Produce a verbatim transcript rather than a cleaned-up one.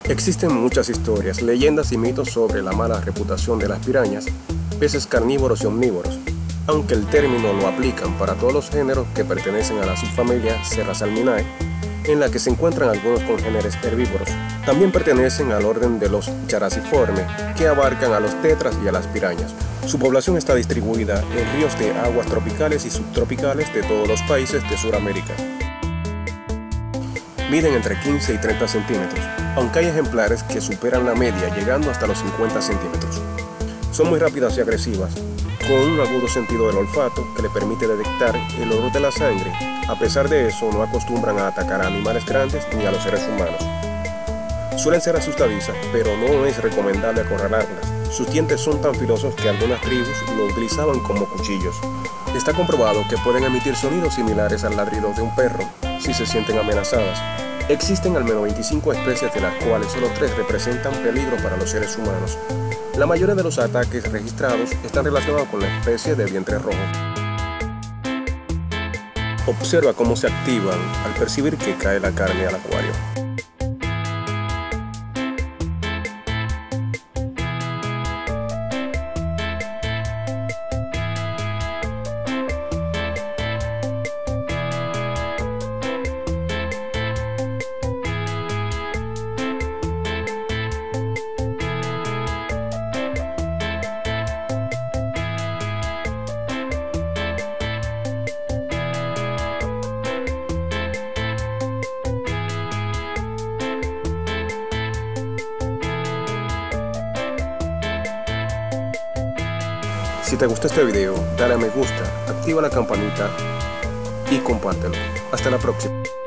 Existen muchas historias, leyendas y mitos sobre la mala reputación de las pirañas, peces carnívoros y omnívoros, aunque el término lo aplican para todos los géneros que pertenecen a la subfamilia Serrasalminae, en la que se encuentran algunos congéneres herbívoros. También pertenecen al orden de los Characiformes, que abarcan a los tetras y a las pirañas. Su población está distribuida en ríos de aguas tropicales y subtropicales de todos los países de Sudamérica. Miden entre quince y treinta centímetros, aunque hay ejemplares que superan la media llegando hasta los cincuenta centímetros. Son muy rápidas y agresivas, con un agudo sentido del olfato que le permite detectar el olor de la sangre. A pesar de eso, no acostumbran a atacar a animales grandes ni a los seres humanos. Suelen ser asustadizas, pero no es recomendable acorralarlas. Sus dientes son tan filosos que algunas tribus lo utilizaban como cuchillos. Está comprobado que pueden emitir sonidos similares al ladrido de un perro si se sienten amenazadas. Existen al menos veinticinco especies, de las cuales solo tres representan peligro para los seres humanos. La mayoría de los ataques registrados están relacionados con la especie de vientre rojo. Observa cómo se activan al percibir que cae la carne al acuario. Si te gustó este video, dale a me gusta, activa la campanita y compártelo. Hasta la próxima.